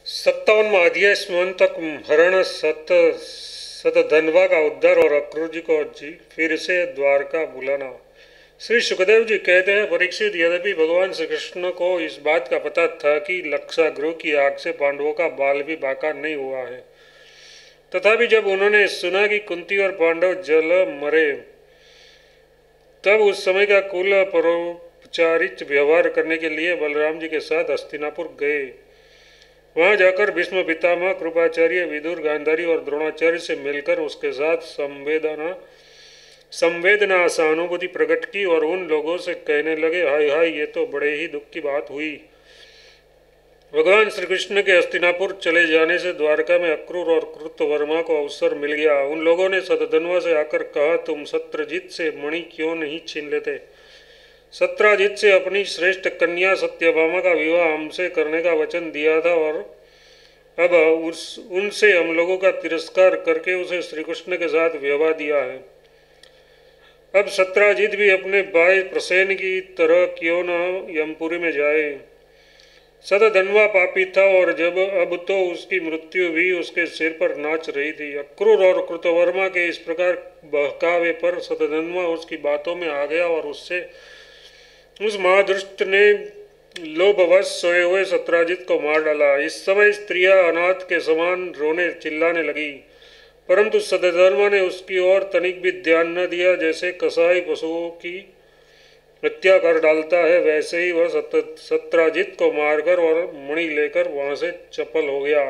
57वां अध्याय स्मंतक हरण सतधनवा का उद्धार और अक्रूर जी को फिर से द्वारका बुलाना। श्री सुखदेव जी कहते हैं, परीक्षित, यद्यपि भगवान श्री कृष्ण को इस बात का पता था कि लक्षागृह की आग से पांडवों का बाल भी बाका नहीं हुआ है, तथापि जब उन्होंने सुना कि कुंती और पांडव जल मरे, तब उस समय का कुल परोपचारित व्यवहार करने के लिए बलराम जी के साथ हस्तिनापुर गए। वहां जाकर भीष्म पितामह, कृपाचार्य, विदुर, गांधारी और द्रोणाचार्य से मिलकर उसके साथ संवेदना सहानुभूति प्रकट की और उन लोगों से कहने लगे, हाय हाय, ये तो बड़े ही दुख की बात हुई। भगवान श्री कृष्ण के हस्तिनापुर चले जाने से द्वारका में अक्रूर और कृतवर्मा को अवसर मिल गया। उन लोगों ने सतधनवा से आकर कहा, तुम सत्रजीत से मणि क्यों नहीं छीन लेते? सत्राजित से अपनी श्रेष्ठ कन्या सत्यभामा का विवाह हमसे करने का वचन दिया था और अब उनसे हम लोगों का तिरस्कार करके उसे श्री कृष्ण के साथ विवाह दिया है। अब सत्राजित भी अपने भाई प्रसेन की तरह क्यों न यमपुरी में जाए। सतधनवा पापी था और जब अब तो उसकी मृत्यु भी उसके सिर पर नाच रही थी। अक्रूर और कृतवर्मा के इस प्रकार बहकावे पर सतधनवा उसकी बातों में आ गया और उस महादुष्ट ने लोभवश सोए हुए सत्राजित को मार डाला। इस समय स्त्रियां अनाथ के समान रोने चिल्लाने लगी, परंतु सतधनवा ने उसकी ओर तनिक भी ध्यान न दिया। जैसे कसाई पशुओं की हत्या कर डालता है, वैसे ही वह सत्राजित को मारकर और मणि लेकर वहां से चपल हो गया।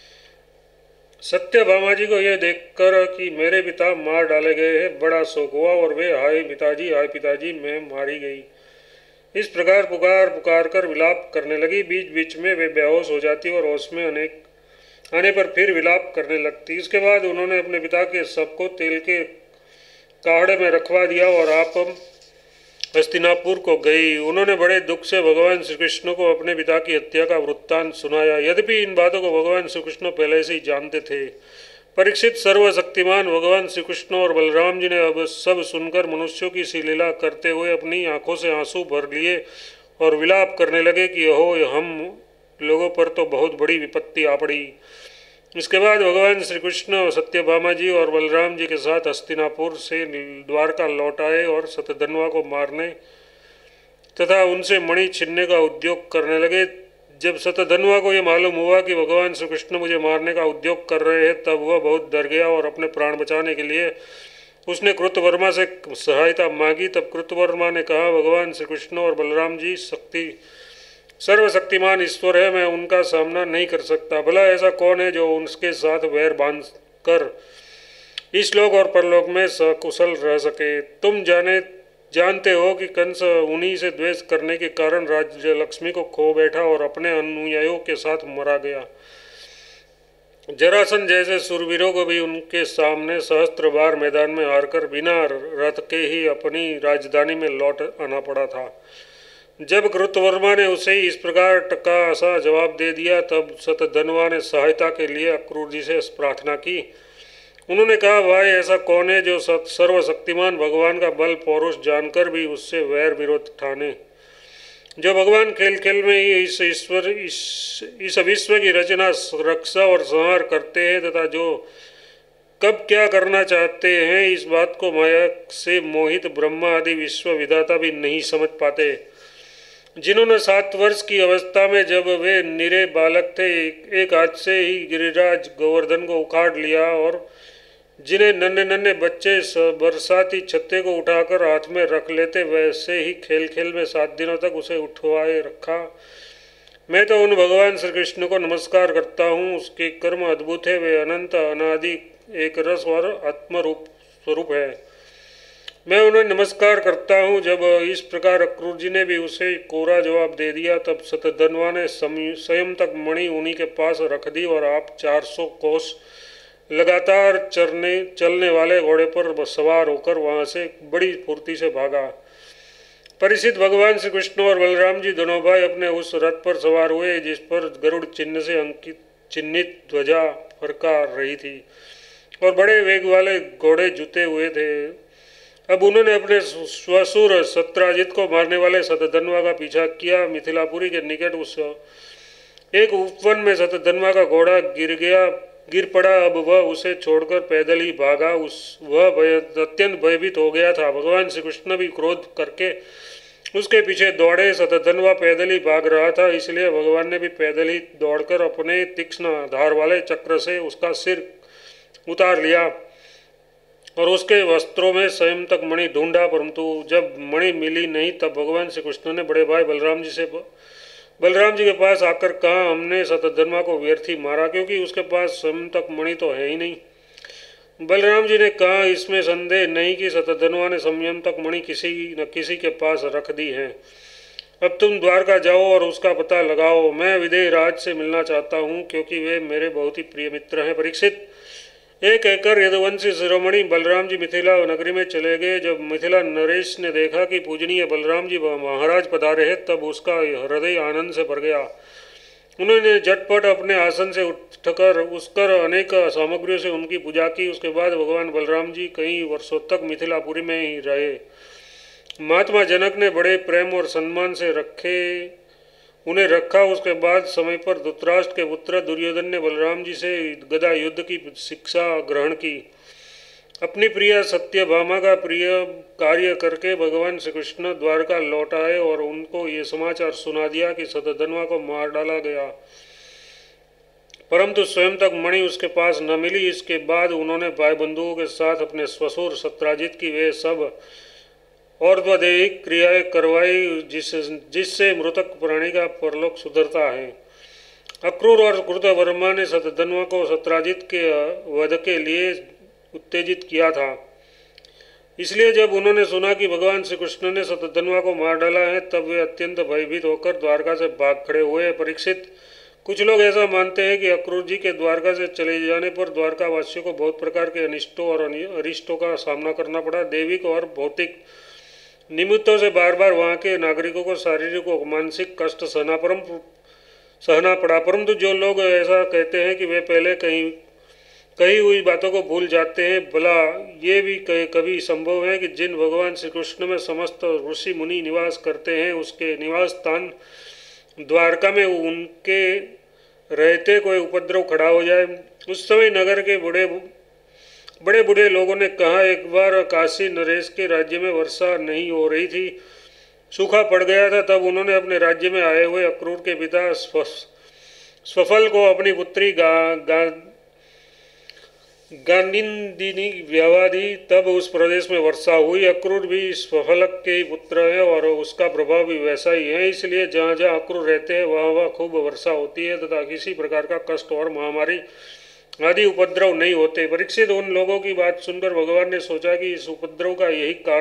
सत्यभामा जी को यह देखकर कि मेरे पिता मार डाले गए हैं, बड़ा शोक हुआ और वे, हाय पिताजी, मैं मारी गई, इस प्रकार पुकार कर विलाप करने लगी। बीच बीच में वे बेहोश हो जाती और होश में आने पर फिर विलाप करने लगती। इसके बाद उन्होंने अपने पिता के शव को तेल के काढ़े में रखवा दिया और आप हस्तिनापुर को गई। उन्होंने बड़े दुख से भगवान श्री कृष्ण को अपने पिता की हत्या का वृत्तांत सुनाया। यद्यपि इन बातों को भगवान श्री कृष्ण पहले से ही जानते थे। परीक्षित, सर्वशक्तिमान भगवान श्री कृष्ण और बलराम जी ने अब सब सुनकर मनुष्यों की सी लीला करते हुए अपनी आंखों से आंसू भर लिए और विलाप करने लगे कि अहो, हम लोगों पर तो बहुत बड़ी विपत्ति आ पड़ी। इसके बाद भगवान श्री कृष्ण सत्यभामा जी और बलराम जी के साथ हस्तिनापुर से द्वारका लौट आए और सतधनवा को मारने तथा उनसे मणि छीनने का उद्योग करने लगे। जब सतधनवा को यह मालूम हुआ कि भगवान श्री कृष्ण मुझे मारने का उद्योग कर रहे हैं, तब वह बहुत डर गया और अपने प्राण बचाने के लिए उसने कृतवर्मा से सहायता मांगी। तब कृतवर्मा ने कहा, भगवान श्री कृष्ण और बलराम जी सर्वशक्तिमान ईश्वर है, मैं उनका सामना नहीं कर सकता। भला ऐसा कौन है जो उनके साथ वैर बांध कर इस लोक और परलोक में सकुशल रह सके? तुम जानते हो कि कंस उन्हीं से द्वेष करने के कारण राज्य लक्ष्मी को खो बैठा और अपने अनुयायियों के साथ मरा गया। जरासन जैसे सूरवीरों को भी उनके सामने सहस्त्र बार मैदान में हारकर बिना रथ के ही अपनी राजधानी में लौट आना पड़ा था। जब कृतवर्मा ने उसे इस प्रकार टका सा जवाब दे दिया, तब सतधनवा ने सहायता के लिए अक्रूर जी से प्रार्थना की। उन्होंने कहा, भाई, ऐसा कौन है जो सर्वशक्तिमान भगवान का बल पौरुष जानकर भी उससे वैर विरोध ठाने? जो भगवान खेल खेल में ही इस विश्व की रचना, रक्षा और संहार करते हैं तथा जो कब क्या करना चाहते हैं, इस बात को माया से मोहित ब्रह्मा आदि विश्व विधाता भी नहीं समझ पाते। जिन्होंने 7 वर्ष की अवस्था में जब वे निरे बालक थे, एक हाथ से ही गिरिराज गोवर्धन को उखाड़ लिया और जिन्हें नन्हे नन्हे बच्चे बरसाती छत्ते को उठाकर हाथ में रख लेते, वैसे ही खेल खेल में 7 दिनों तक उसे उठवाए रखा। मैं तो उन भगवान श्री कृष्ण को नमस्कार करता हूँ। उसके कर्म अद्भुत है, वे अनंत अनादि एक रस और आत्मरूप स्वरूप है। मैं उन्हें नमस्कार करता हूँ। जब इस प्रकार अक्रूर जी ने भी उसे कोरा जवाब दे दिया, तब सतधनवा ने स्वयं तक मणि उन्हीं के पास रख दी और आप 400 कोस लगातार चलने वाले घोड़े पर सवार होकर वहां से बड़ी फुर्ती से भागा। परिचित, भगवान श्री कृष्ण और बलराम जी दोनों भाई अपने उस रथ पर सवार हुए जिस पर गरुड़ चिन्ह से चिन्हित ध्वजा फरका रही थी और बड़े वेग वाले घोड़े जुते हुए थे। अब उन्होंने अपने स्वसुर सत्राजित को मारने वाले सतधनवा का पीछा किया। मिथिलापुरी के निकट उस एक उपवन में शतधन्वा का घोड़ा गिर पड़ा। अब वह उसे छोड़कर पैदल ही भागा। वह अत्यंत भयभीत हो गया था। भगवान श्री कृष्ण भी क्रोध करके उसके पीछे दौड़े। शतधन्वा पैदल ही भाग रहा था, इसलिए भगवान ने भी पैदल ही दौड़कर अपने तीक्ष्ण धार वाले चक्र से उसका सिर उतार लिया और उसके वस्त्रों में स्वयं तक मणि ढूंढा, परंतु जब मणि मिली नहीं तब भगवान श्री कृष्ण ने बड़े भाई बलराम जी के पास आकर कहा, हमने शतधन्वा को व्यर्थ ही मारा, क्योंकि उसके पास स्वयं तक मणि तो है ही नहीं। बलराम जी ने कहा, इसमें संदेह नहीं कि शतधन्वा ने संयम तक मणि किसी न किसी के पास रख दी है। अब तुम द्वारका जाओ और उसका पता लगाओ। मैं विदेह राज से मिलना चाहता हूँ, क्योंकि वे मेरे बहुत ही प्रिय मित्र हैं। परीक्षित, एक कहकर यदुवंशी शिरोमणि बलराम जी मिथिला नगरी में चले गए। जब मिथिला नरेश ने देखा कि पूजनीय बलराम जी महाराज पधारे हैं, तब उसका हृदय आनंद से भर गया। उन्होंने झटपट अपने आसन से उठकर अनेक सामग्रियों से उनकी पूजा की। उसके बाद भगवान बलराम जी कई वर्षों तक मिथिलापुरी में ही रहे। महात्मा जनक ने बड़े प्रेम और सम्मान से उन्हें रखा। उसके बाद समय पर धृतराष्ट्र के पुत्र दुर्योधन ने बलराम जी से गदा युद्ध की शिक्षा ग्रहण की। अपनी प्रिय सत्यभामा का प्रिय कार्य करके भगवान श्री कृष्ण द्वारका लौट आए और उनको ये समाचार सुना दिया कि शतधन्वा को मार डाला गया, परंतु स्वयं तक मणि उसके पास न मिली। इसके बाद उन्होंने भाई बंधुओं के साथ अपने ससुर सत्राजित की वे सब और दैहिक क्रियाएं करवाई, जिससे मृतक प्राणी का परलोक सुधरता है। अक्रूर और कृतवर्मा ने शतधन्वा को सत्राजित के वध के लिए उत्तेजित किया था। इसलिए जब उन्होंने सुना कि भगवान श्री कृष्ण ने शतधन्वा को मार डाला है, तब वे अत्यंत भयभीत होकर द्वारका से भाग खड़े हुए। परीक्षित, कुछ लोग ऐसा मानते हैं कि अक्रूर जी के द्वारका से चले जाने पर द्वारका वासियों को बहुत प्रकार के अनिष्टों और अरिष्टों का सामना करना पड़ा। दैविक और भौतिक निमित्तों से बार बार वहाँ के नागरिकों को शारीरिक और मानसिक कष्ट सहना पड़ा। परंतु जो लोग ऐसा कहते हैं कि वे पहले कही हुई बातों को भूल जाते हैं, भला ये भी कभी संभव है कि जिन भगवान श्री कृष्ण में समस्त ऋषि मुनि निवास करते हैं, उसके निवास स्थान द्वारका में उनके रहते कोई उपद्रव खड़ा हो जाए। उस समय नगर के बड़े बूढ़े लोगों ने कहा, एक बार काशी नरेश के राज्य में वर्षा नहीं हो रही थी, सूखा पड़ गया था। तब उन्होंने अपने राज्य में आए हुए अक्रूर के पिता स्वफल को अपनी पुत्री गांडिनी विवाह दी। तब उस प्रदेश में वर्षा हुई। अक्रूर भी स्वफलक के ही पुत्र है और उसका प्रभाव भी वैसा ही है, इसलिए जहाँ जहाँ अक्रूर रहते हैं वहाँ खूब वर्षा होती है तथा किसी प्रकार का कष्ट और महामारी आदि उपद्रव नहीं होते। परीक्षित, उन लोगों की बात सुनकर भगवान ने सोचा कि इस उपद्रव का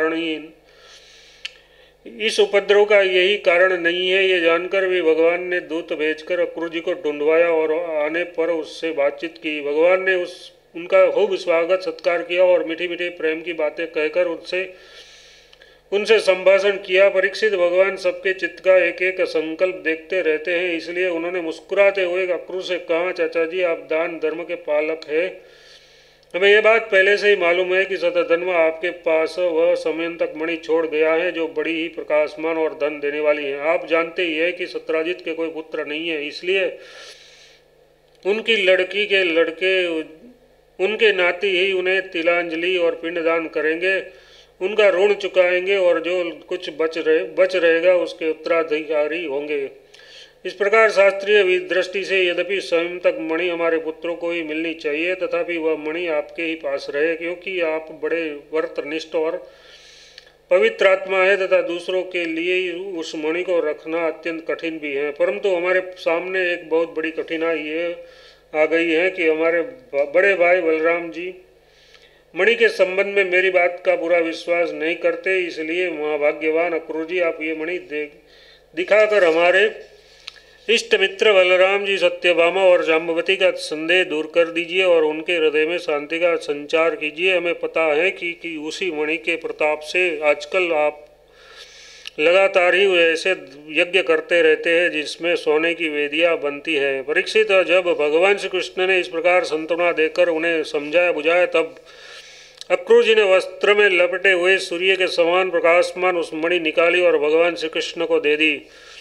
यही कारण नहीं है। ये जानकर भी भगवान ने दूत भेजकर अक्रूर जी को ढूंढवाया और आने पर उससे बातचीत की। भगवान ने उनका खूब स्वागत सत्कार किया और मीठी मीठी प्रेम की बातें कहकर उनसे संभाषण किया। परीक्षित, भगवान सबके चित्त का एक एक संकल्प देखते रहते हैं, इसलिए उन्होंने मुस्कुराते हुए अक्रूर से कहा, चाचा जी, आप दान धर्म के पालक हैं। हमें यह बात पहले से ही मालूम है कि शतधन्वा आपके पास वह समय तक मणि छोड़ गया है जो बड़ी ही प्रकाशमान और धन देने वाली है। आप जानते ही है कि सत्राजित के कोई पुत्र नहीं है, इसलिए उनकी लड़की के लड़के उनके नाती ही उन्हें तिलांजलि और पिंडदान करेंगे, उनका ऋण चुकाएंगे और जो कुछ बच रहेगा उसके उत्तराधिकारी होंगे। इस प्रकार शास्त्रीय दृष्टि से यद्यपि स्वयं तक मणि हमारे पुत्रों को ही मिलनी चाहिए, तथापि वह मणि आपके ही पास रहे, क्योंकि आप बड़े व्रतनिष्ठ और पवित्र आत्मा है तथा दूसरों के लिए उस मणि को रखना अत्यंत कठिन भी है। परंतु हमारे सामने एक बहुत बड़ी कठिनाई आ गई है कि हमारे बड़े भाई बलराम जी मणि के संबंध में मेरी बात का पूरा विश्वास नहीं करते, इसलिए महाभाग्यवान अक्रूर जी, आप ये मणि दिखाकर हमारे इष्ट मित्र बलराम जी, सत्यभामा और जाम्बवती का संदेह दूर कर दीजिए और उनके हृदय में शांति का संचार कीजिए। हमें पता है कि उसी मणि के प्रताप से आजकल आप लगातार ही ऐसे यज्ञ करते रहते हैं जिसमें सोने की वेदियां बनती है। परीक्षित, जब भगवान श्री कृष्ण ने इस प्रकार सांत्वना देकर उन्हें समझाया बुझाया, तब अक्रूर जी ने वस्त्र में लपेटे हुए सूर्य के समान प्रकाशमान उस मणि निकाली और भगवान श्री कृष्ण को दे दी।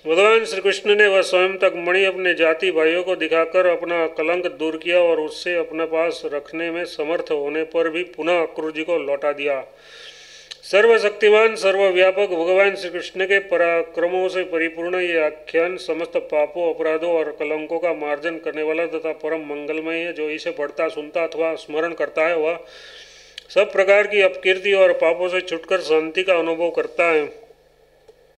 भगवान श्री कृष्ण ने वह स्वयं तक मणि अपने जाति भाइयों को दिखाकर अपना कलंक दूर किया और उससे अपने पास रखने में समर्थ होने पर भी पुनः अक्रूर जी को लौटा दिया। सर्वशक्तिमान सर्वव्यापक भगवान श्री कृष्ण के पराक्रमों से परिपूर्ण ये आख्यान समस्त पापों, अपराधों और कलंकों का मार्जन करने वाला तथा परम मंगलमय है। जो इसे पढ़ता, सुनता अथवा स्मरण करता है वह सब प्रकार की अपकीर्ति और पापों से छुटकर शांति का अनुभव करता है।